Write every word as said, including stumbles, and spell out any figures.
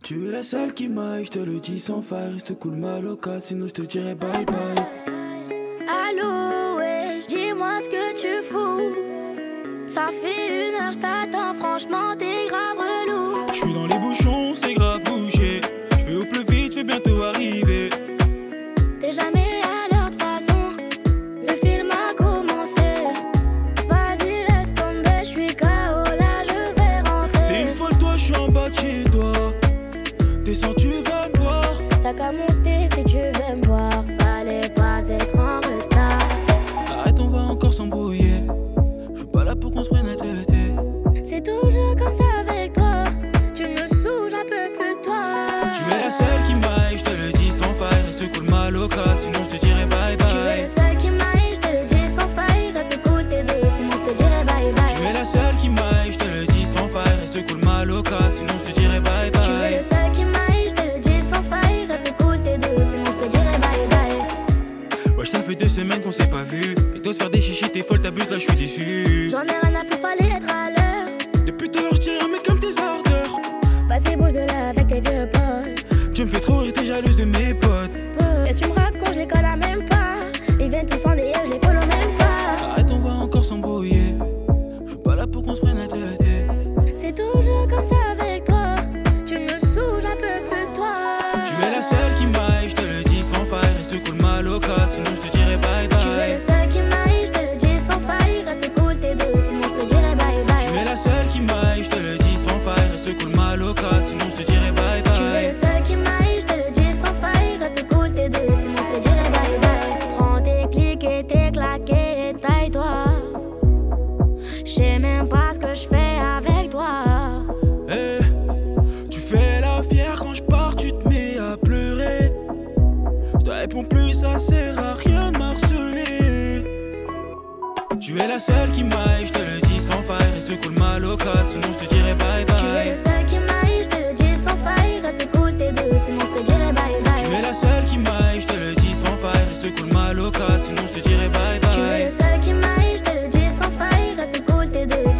Tu es la seule qui m'aille, je te le dis sans faille. Reste cool ma loca, sinon je te dirai bye bye. Allô, ouais, dis-moi ce que tu fous. Ça fait une heure, je t'attends, franchement t'es grave relou. Je suis dans les bouchons, c'est grave bouché. Je vais au plus vite, je vais bientôt arriver. T'es jamais à l'heure de façon, le film a commencé. Vas-y laisse tomber, je suis K O là, je vais rentrer. T'es une folle toi, je suis en bas de chez toi. Descends, tu vas me voir. T'as qu'à monter si tu veux me voir. Fallait pas être en retard. Arrête, on va encore s'embrouiller. Je suis pas là pour qu'on se prenne la tête. C'est toujours comme ça avec toi. Tu me saoules, j'en peux plus de toi. Tu es la seule qui m'aille, je te le dis sans faille. Reste cool ma loca, sinon je te dirai bye bye. Tu es le seul qui m'aille, je te le dis sans faille. Reste cool t'es deux, sinon je te dirai bye bye. Tu es la seule qui m'aille, je te le dis sans faille. Reste cool ma loca, sinon je te dirai bye bye. Tu es le seul qui m'aille, je te le dis sans faille. Reste cool t'es deux, sinon je te dirai bye bye. Wesh, ça fait deux semaines qu'on s'est pas vu. Et toi se faire des chichis, t'es folle, t'abuses, là je suis déçu. J'en ai rien à foutre, fallait être à l'heure. Depuis tout à l'heure, je tire un mec comme tes ardeurs. Vas-y bouge de là avec tes vieux potes. Tu me fais trop rire, t'es jalouse de mes potes. Qu'est-ce que tu me racontes, je les connais même pas. Ils viennent tous en D M, je les follow même pas. Arrête, on va encore s'embrouiller. Je suis pas là pour qu'on se prenne la tête. C'est toujours comme ça avec toi. Tu me saoules, j'en peux plus de toi. Tu es la seule qui m'aille, je te le dis sans faille. Reste cool ma loca, sinon je te dirai bye bye. Tu es le seul qui m'aille, je te le dis sans faille. Reste cool t'es deux, sinon je te dirai bye bye. Tu es la seule qui m'aille, je te le dis sans faille. Reste cool ma loca, sinon je te dirai bye bye. Tu es le seul qui m'aille, je te le dis sans faille. Reste cool t'es deux, sinon je te dirai bye bye. Prends tes clics et tes claquets et taille-toi. Je sais même pas ce que je fais avec toi. Hey, tu fais la fière quand je pars, tu te mets à pleurer. Je te réponds plus, ça sert à rien de m'harceler. Tu es la seule qui m'aille, je te le dis sans faille. Reste cool ma loca, sinon je te dirai bye bye. Tu es le seul qui m'aille, je te le dis sans faille. Reste cool t'es deux, sinon je te dirai bye bye. Tu es la seule qui m'aille, je te le dis sans faille. Reste cool ma loca, sinon je te dirai bye bye. Tu es le seul qui m'aille, je te le dis sans faille. Reste cool t'es deux,